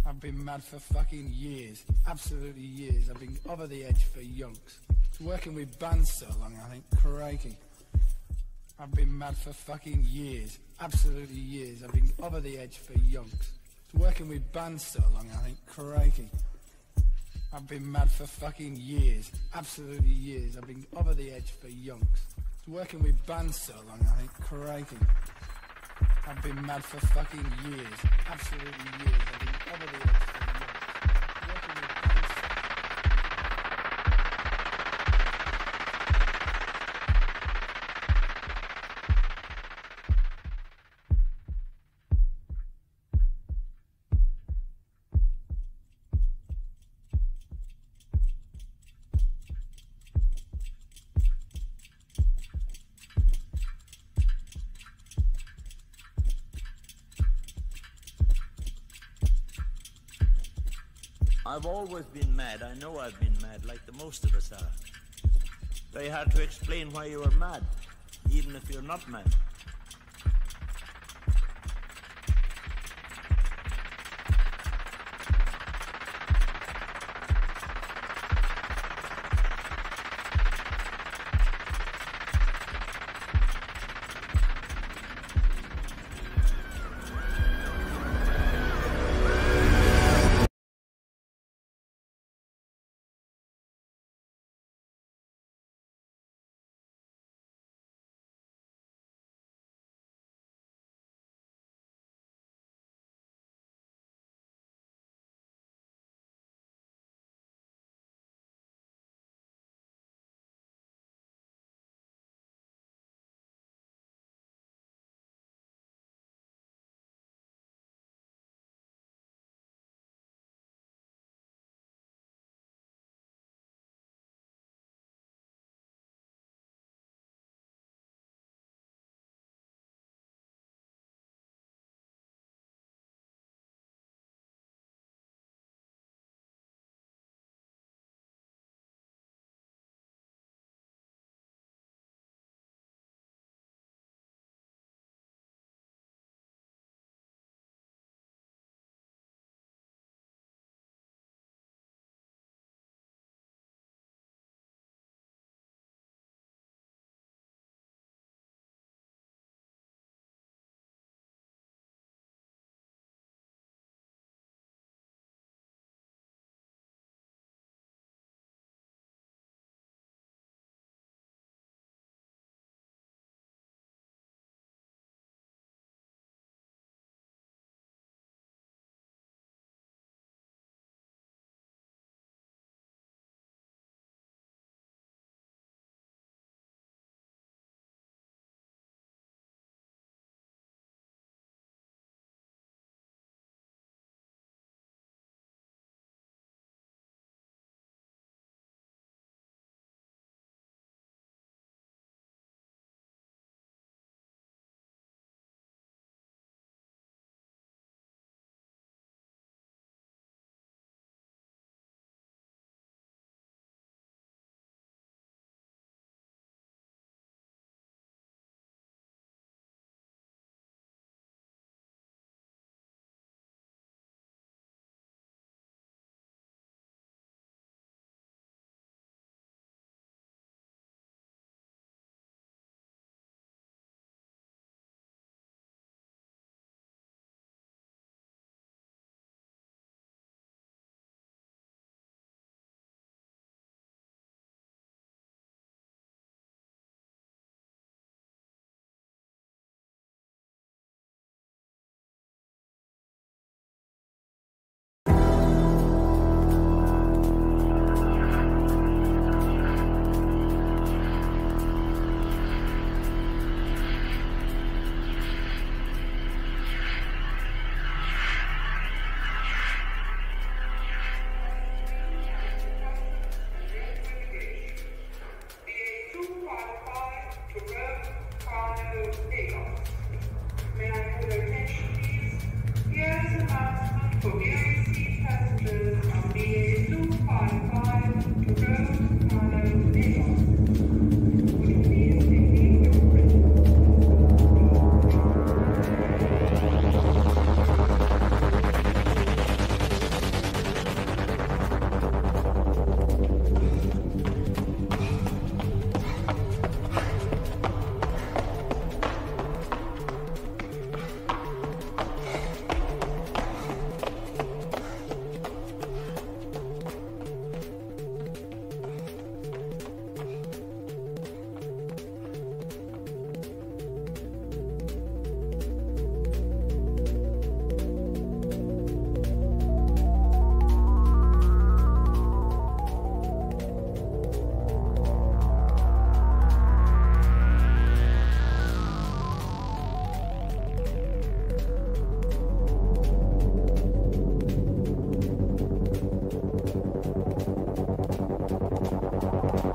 I've been mad for fucking years, absolutely years. I've been over the edge for yonks. Working with bands so long, I think, crikey. I've been mad for fucking years, absolutely years. I've been over the edge for yonks. Working with bands so long, I think, crikey. I've been mad for fucking years, absolutely years. I've been over the edge for yonks. Working with bands so long, I think, crikey. I've been mad for fucking years, absolutely years. I've been over the edge for yonks. Working with bands so I've always been mad. I know I've been mad, like the most of us are. Very hard to explain why you are mad, even if you're not mad.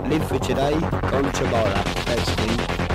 Live for today, gone tomorrow. That's me.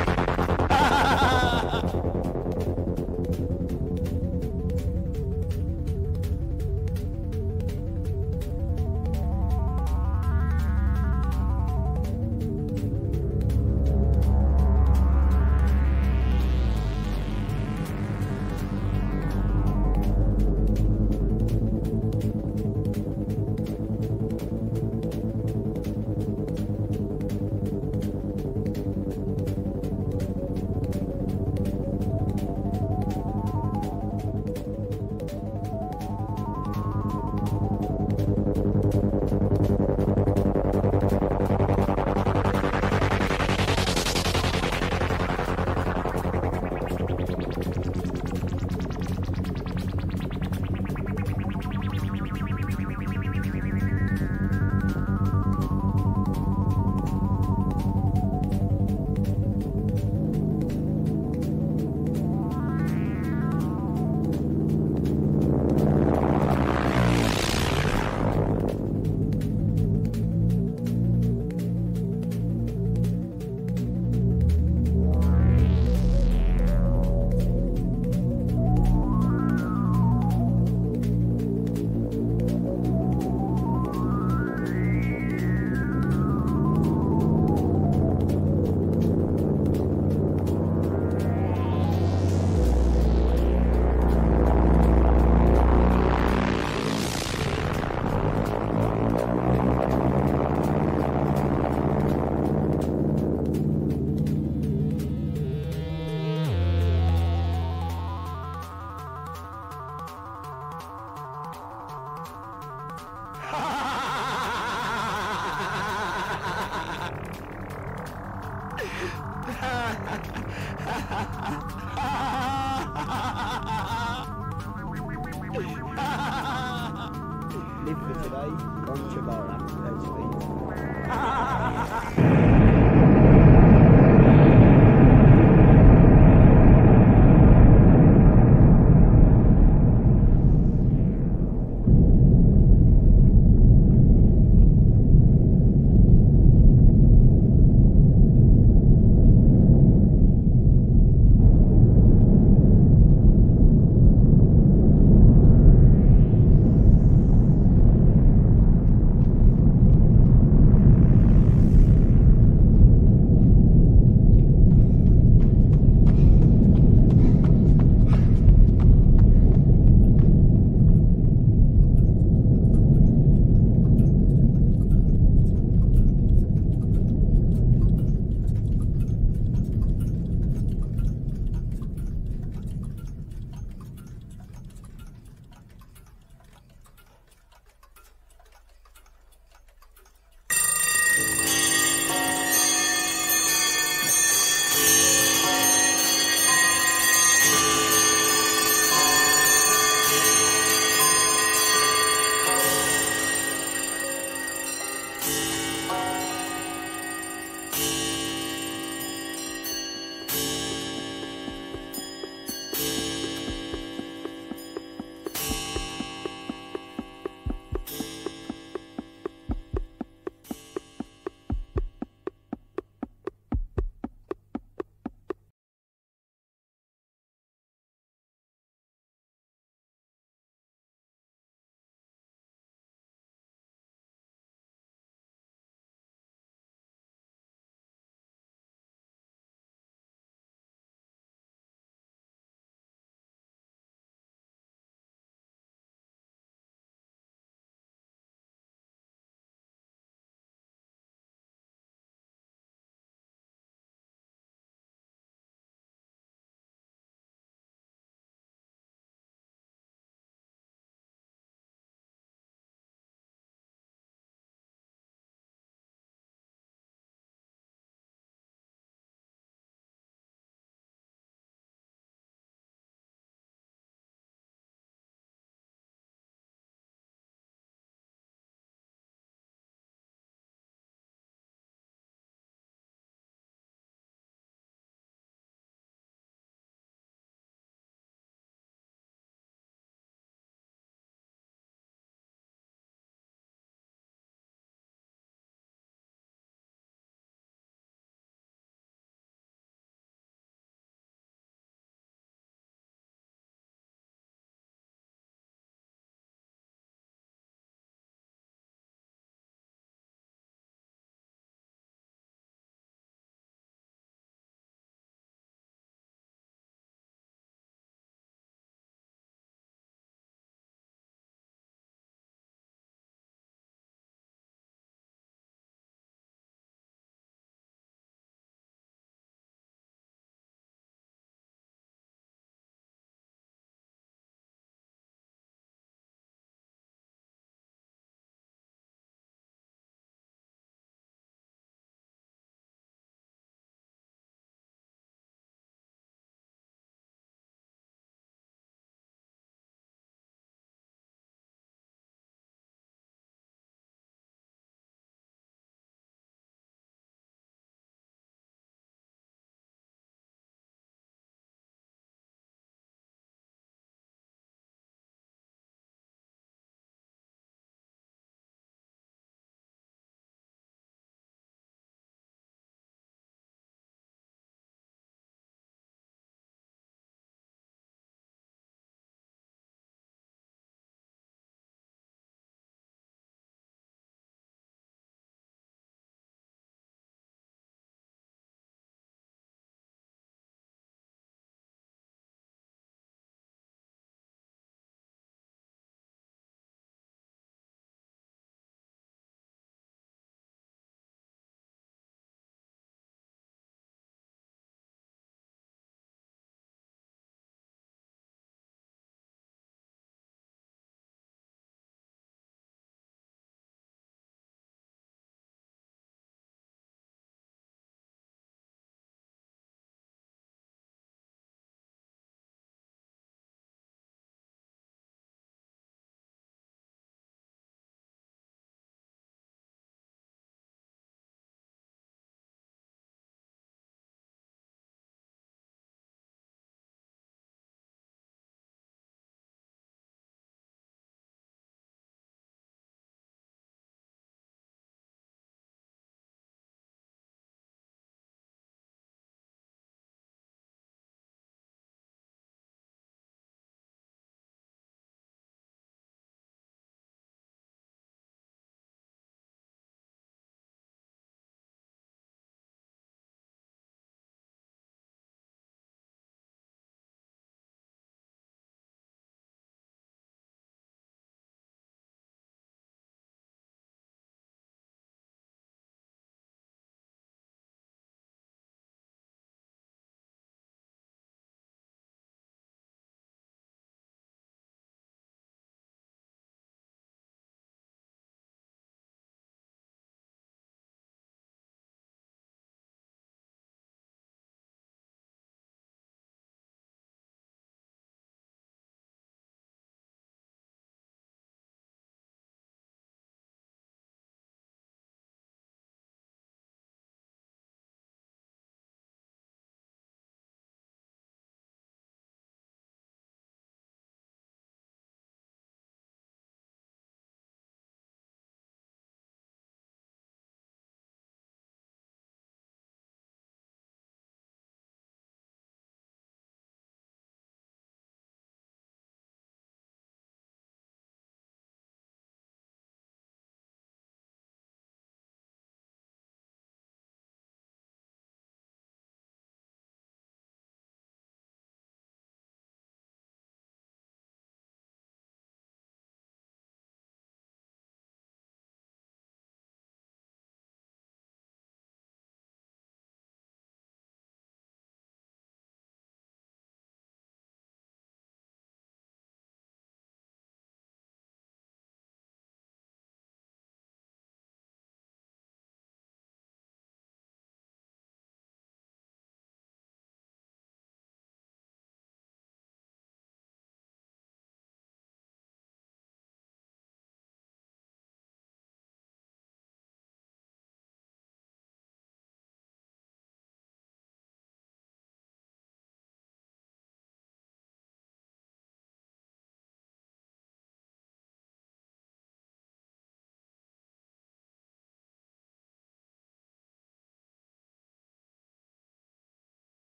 Live for today, gone tomorrow. That's me.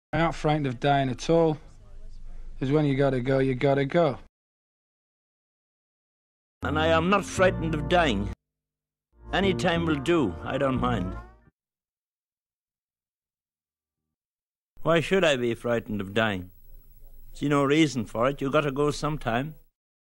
I'm not frightened of dying at all. Because when you gotta go, you gotta go. And I am not frightened of dying. Any time will do, I don't mind. Why should I be frightened of dying? See no reason for it. You gotta go sometime.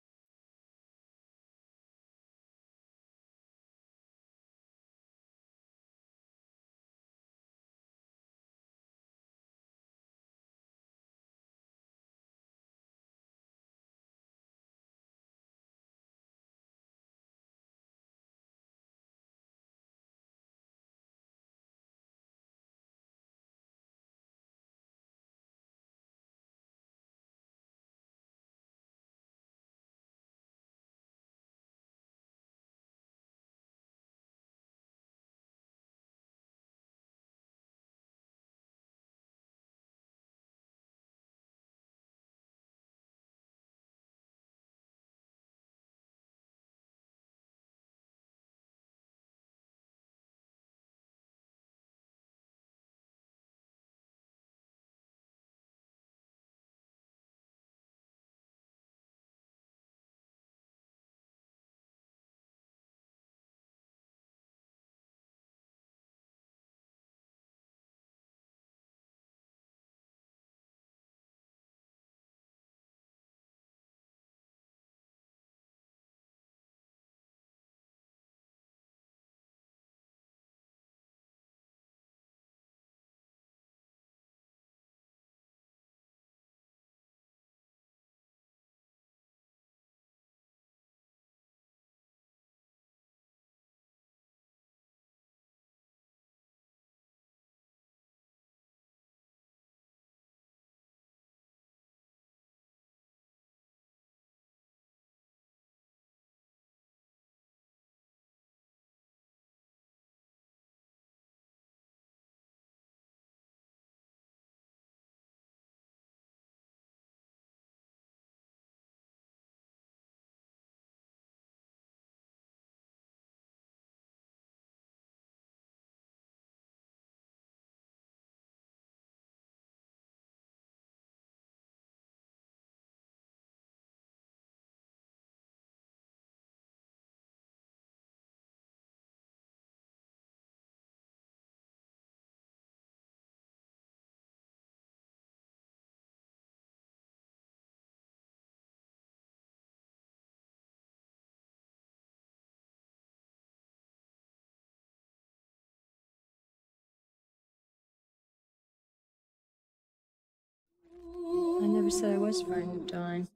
I never said I was frightened of dying.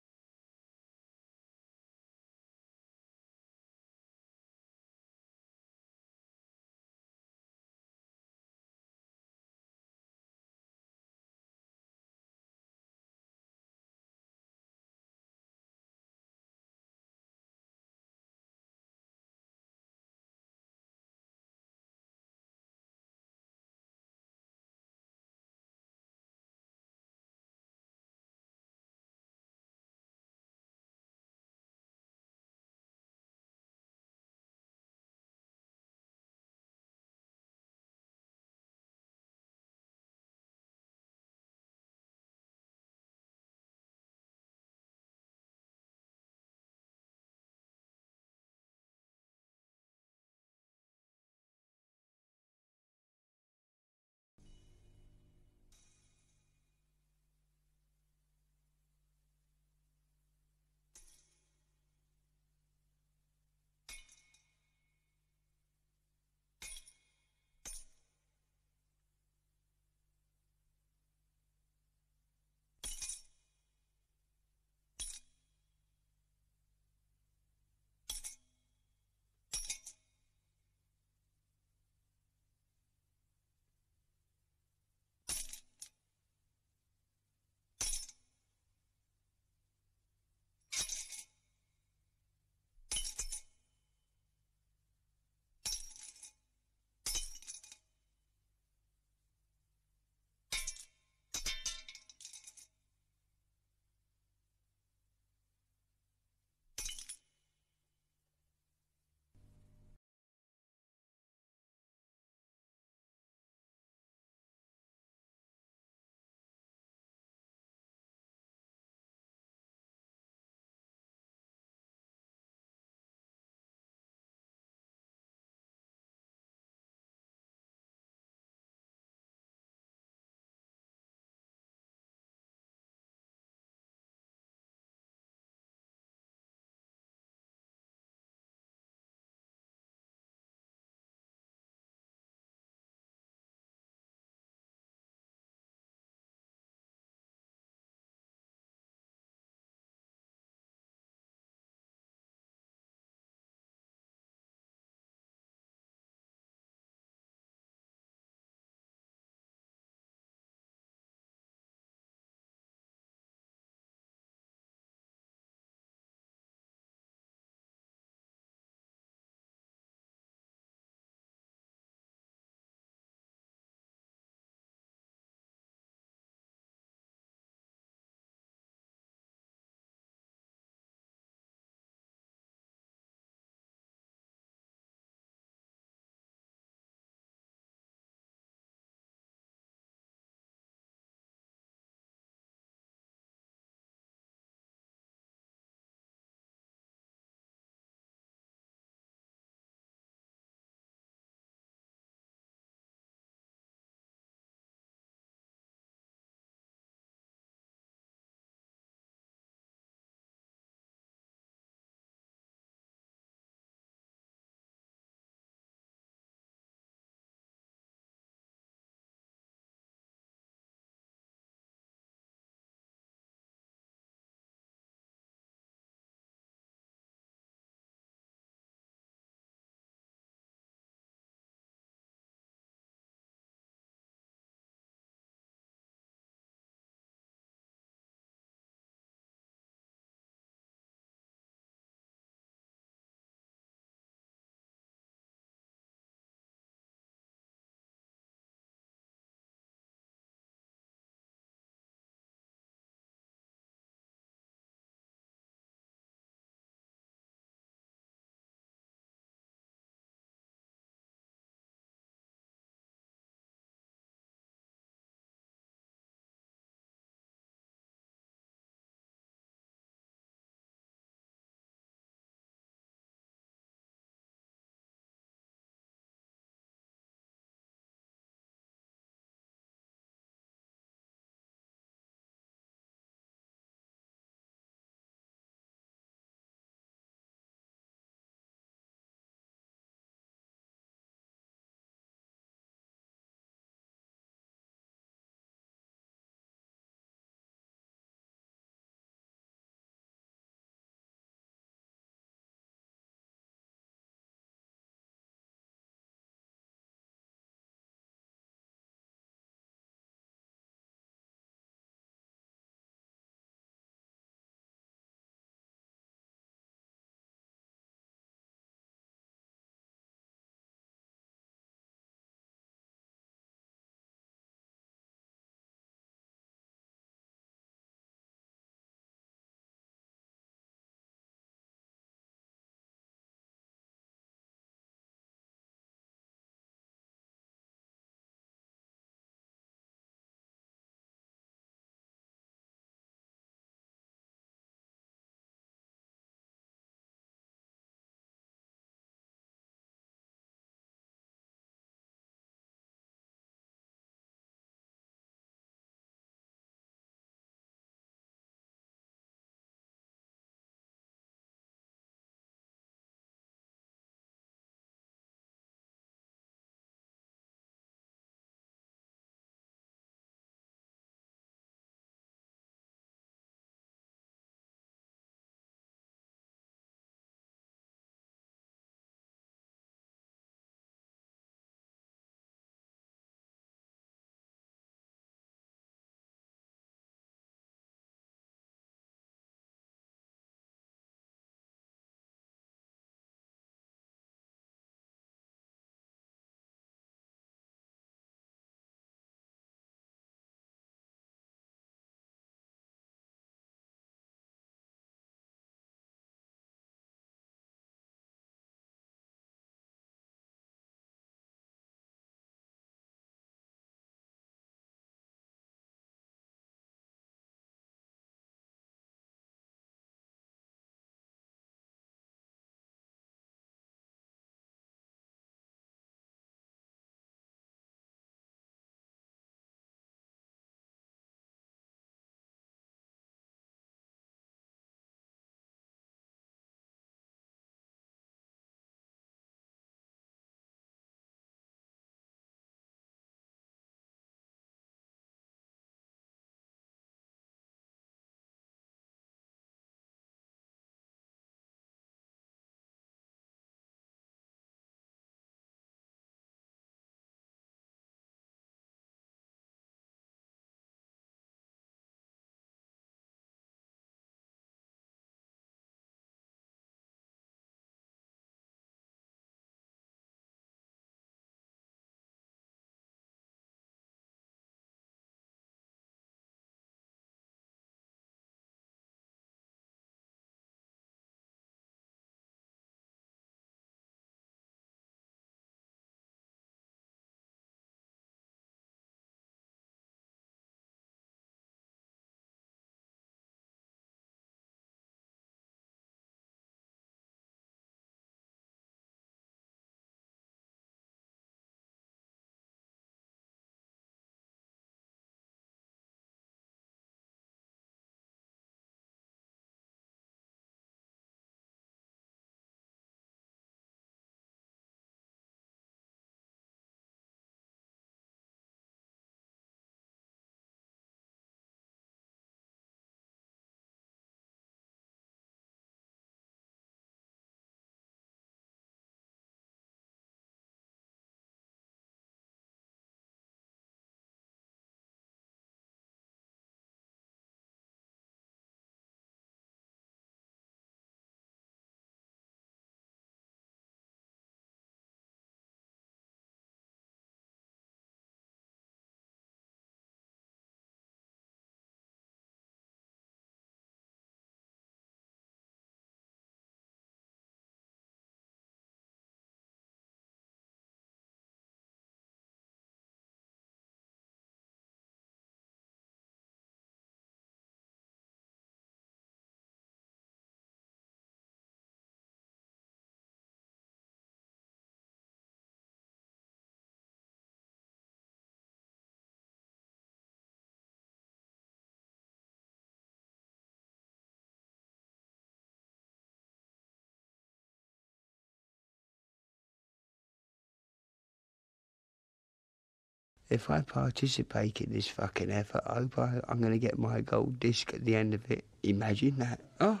if I participate in this fucking effort, I hope I'm going to get my gold disc at the end of it. Imagine that. Oh.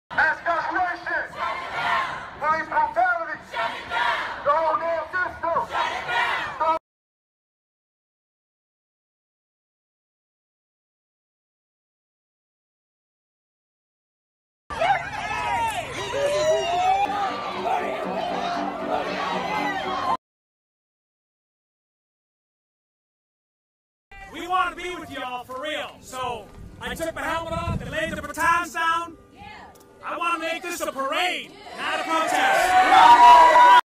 Escalation! Police brutality! The whole damn system! We want to be with y'all for real. So I took my helmet off and laid the baton sound. I want to make this a parade, not a protest.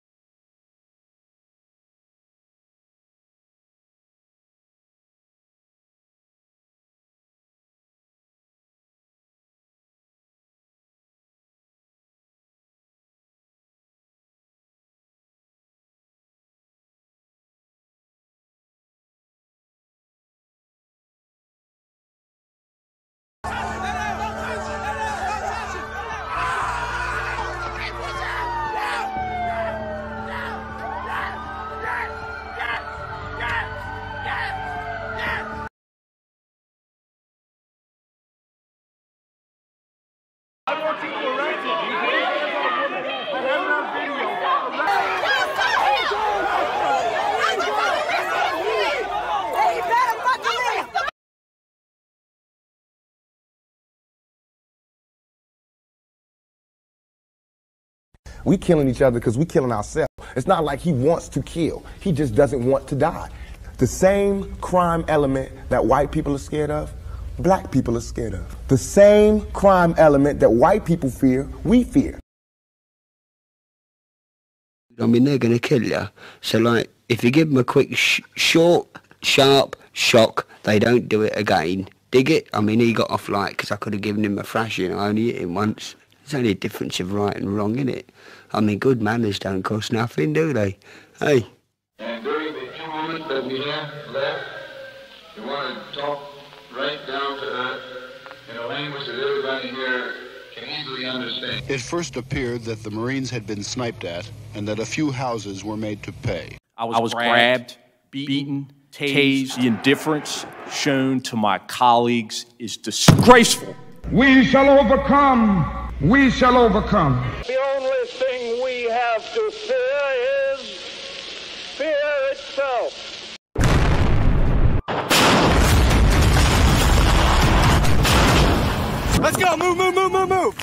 We killing each other because we killing ourselves. It's not like he wants to kill. He just doesn't want to die. The same crime element that white people are scared of, black people are scared of. The same crime element that white people fear, we fear. I mean, they're going to kill you. So, like, if you give them a quick, short, sharp shock, they don't do it again. Dig it? I mean, he got off light because I could have given him a thrashing. I only hit him once. There's only a difference of right and wrong, innit? I mean, good manners don't cost nothing, do they? Hey. And during the few moments that we have left, we want to talk right down to earth in a language that everybody here can easily understand. It first appeared that the Marines had been sniped at and that a few houses were made to pay. I was grabbed, beaten, tased. The indifference shown to my colleagues is disgraceful. We shall overcome. We shall overcome. The only thing we have to fear is fear itself. Let's go, move, move, move, move, move.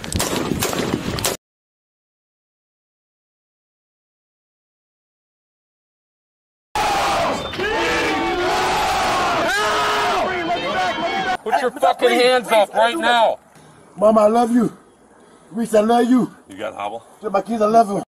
Put your fucking hands up right now. Mama, I love you. Reese, I love you. You got hobble? My kids, I love them.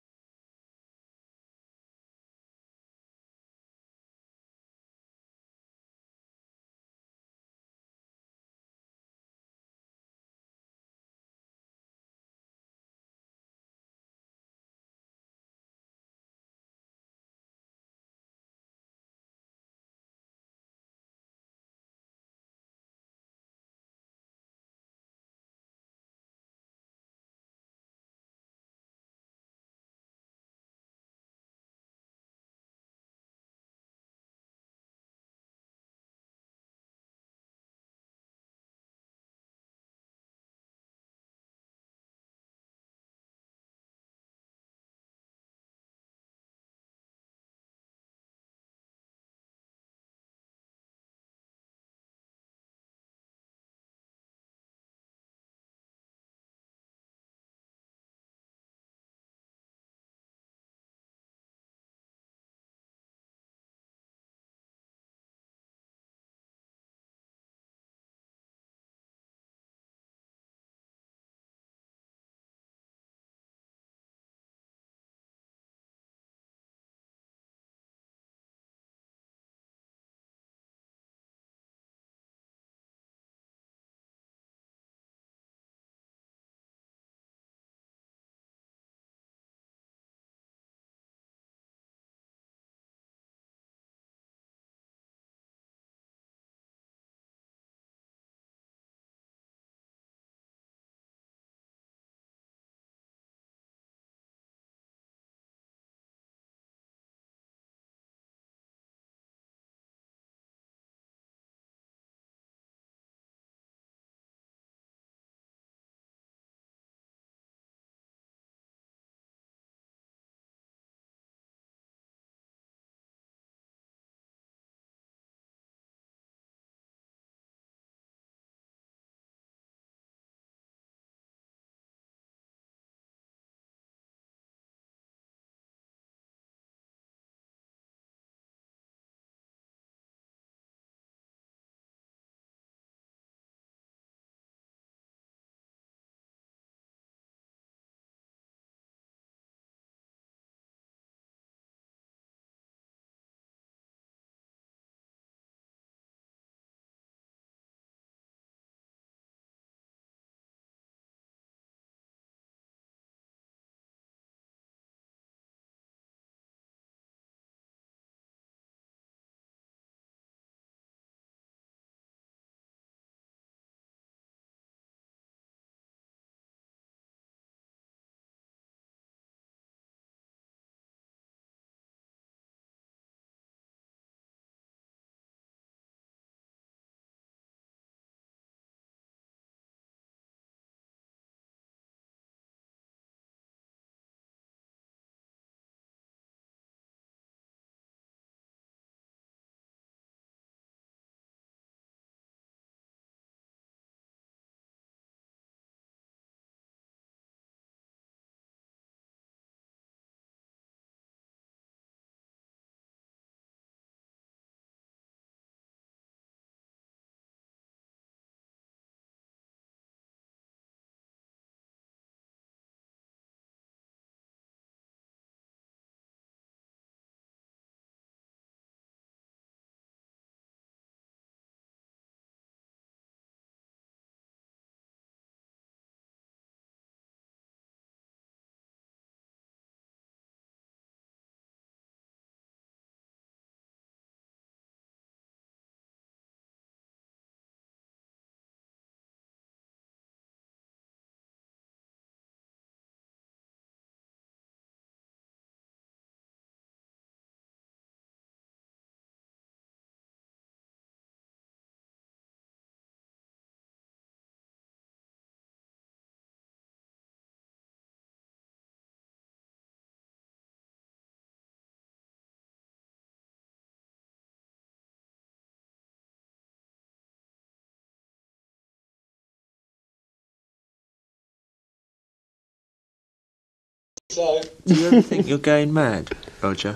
Do you ever think you're going mad, Roger?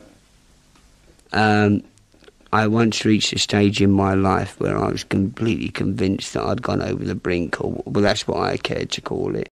I once reached a stage in my life where I was completely convinced that I'd gone over the brink, or well, that's what I cared to call it.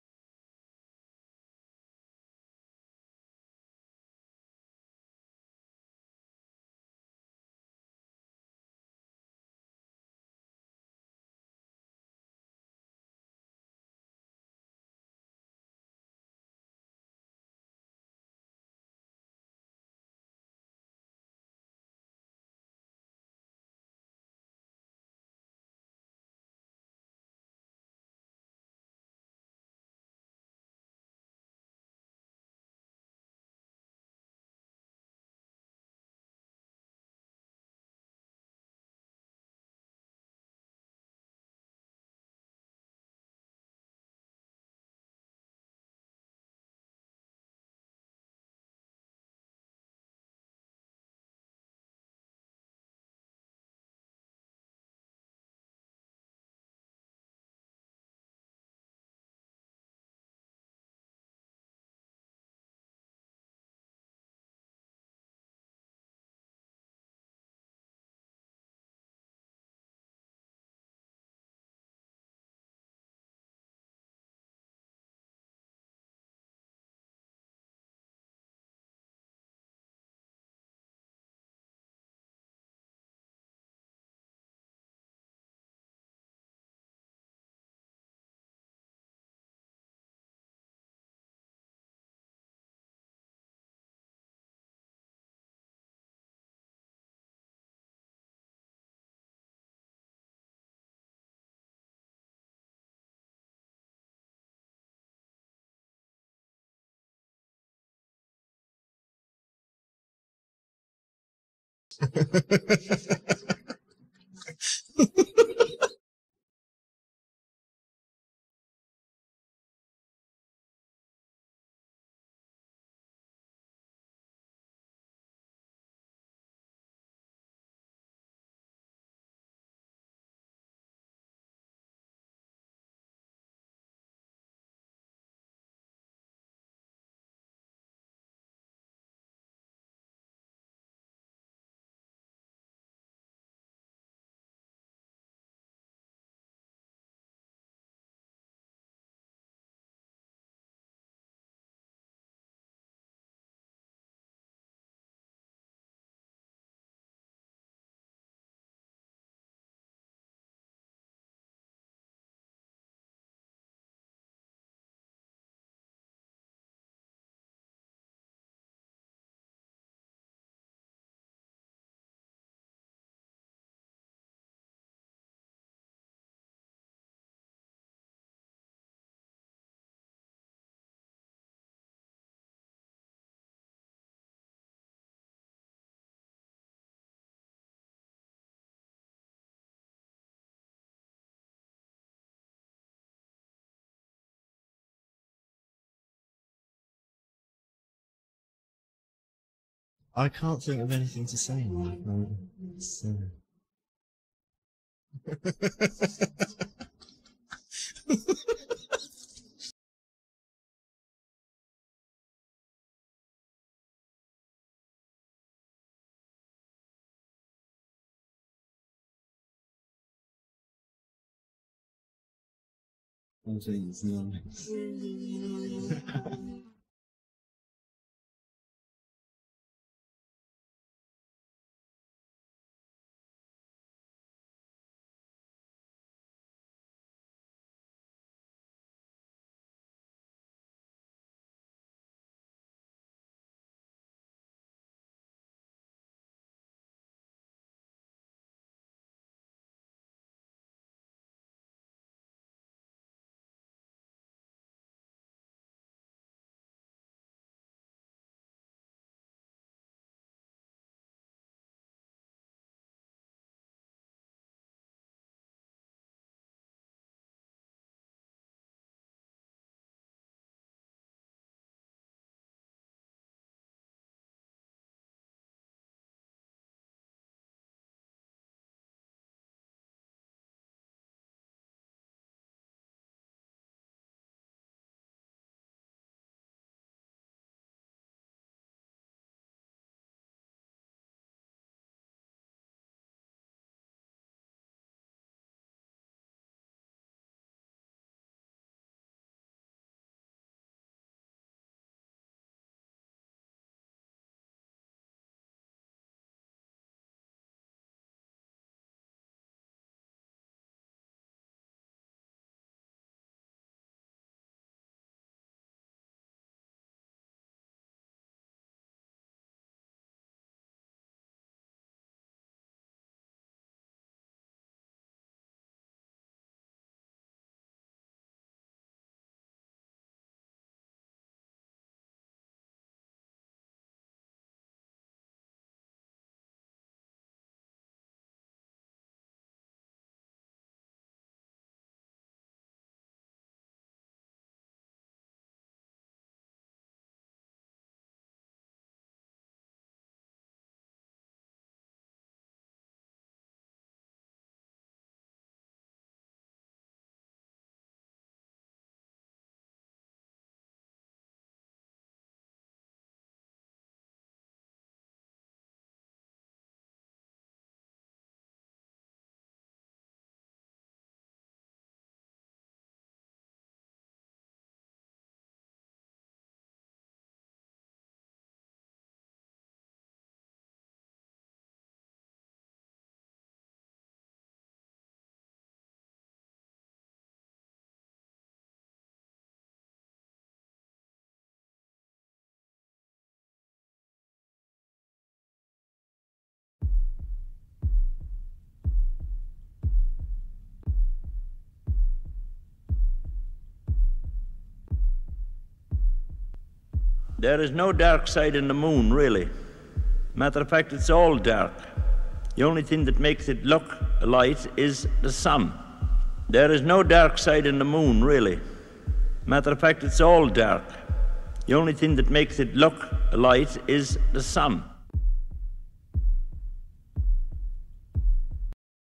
I can't think of anything to say now. No, I'm saying it's not. There is no dark side in the moon, really. Matter of fact, it's all dark. The only thing that makes it look light is the sun. There is no dark side in the moon, really. Matter of fact, it's all dark. The only thing that makes it look light is the sun.